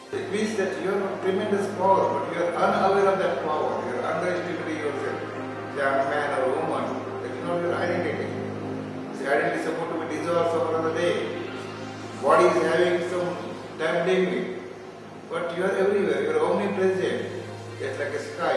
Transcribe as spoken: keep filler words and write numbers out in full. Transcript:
It means that you have a tremendous power, but you are unaware of that power. You are underestimating yourself. Say, I'm a man or a woman. That is not your identity. This identity is supposed to be dissolved over the day. Body is having some time limit, but you are everywhere. You are omnipresent. It's like a sky.